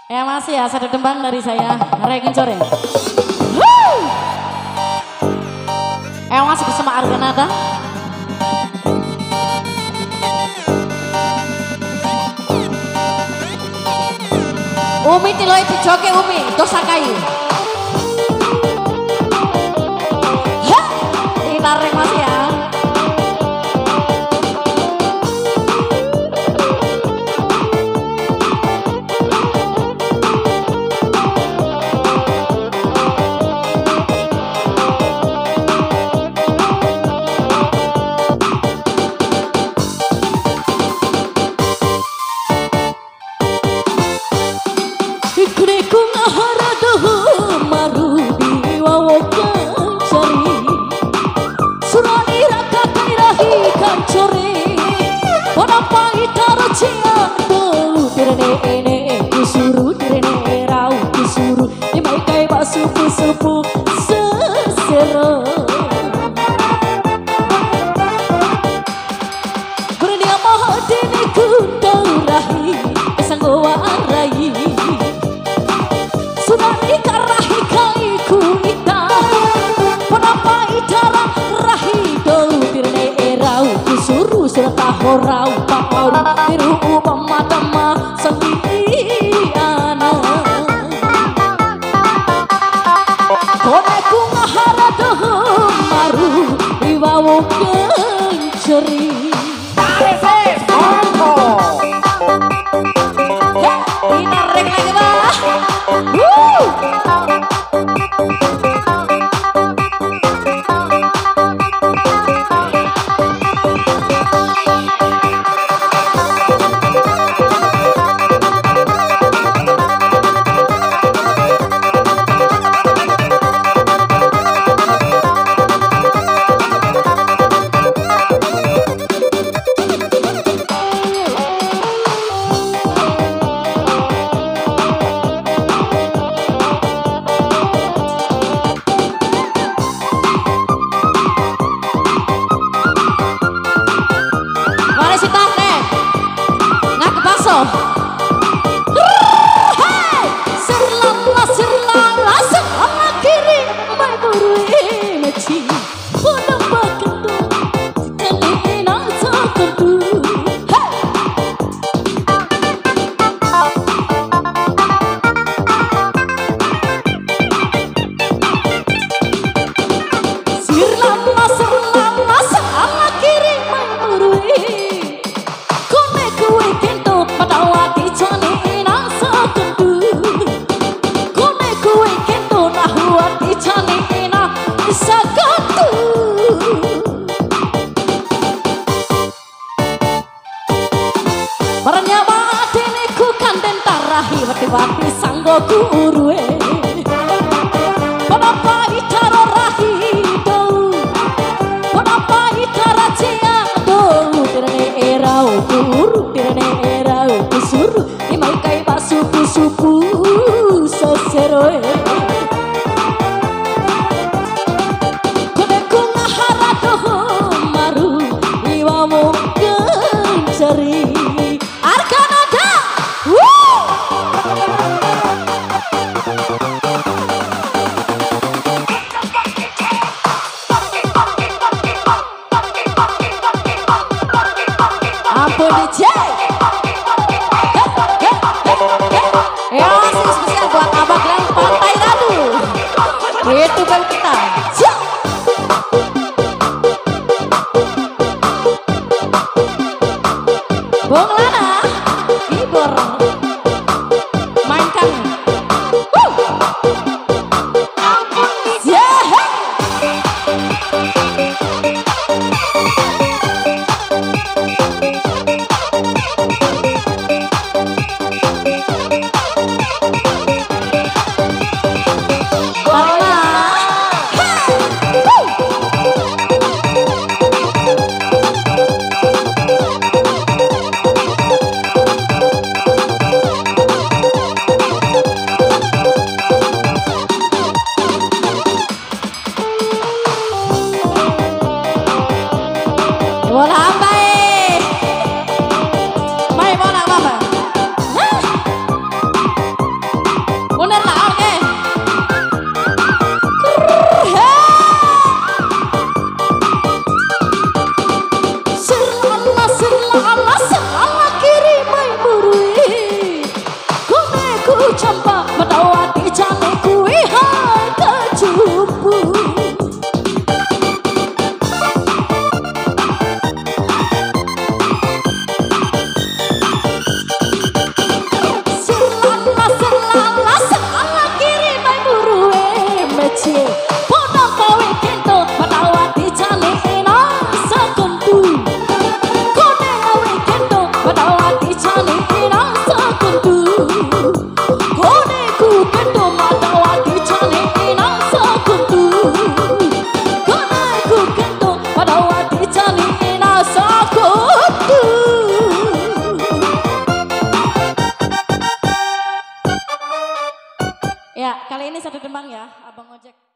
Ya masih ya, satu tembang dari saya, Regen Core. Masih bersama Arganada. Umi tiloi pijoke Umi, dosa kayu. Ditarik masih ya. Supu sesero berdia moho dene kundurahi sanggoa arai sunani karahi kai kuita penapa idara rahi do dirne erau kusuru serta horau pakau tiru upamadama sangiana koneku ngahara doh maru iwawo kenceri tarik songko ditarik lagi bah wati sanggo kuruwe penapa itaro rahi do penapa itara cia do tirane erau kuru tirane erau kusuru imai kai basuku supu soseroe koneku ngahara doh maru iwamu kenceri Arganada. Ampun DJ. Ya masih spesial buat Abang Glenn Pantai Radu. Itu kan kita. Bung Lana, Ibor, mainkan. Ya, kali ini satu tembang ya, Abang Ojek.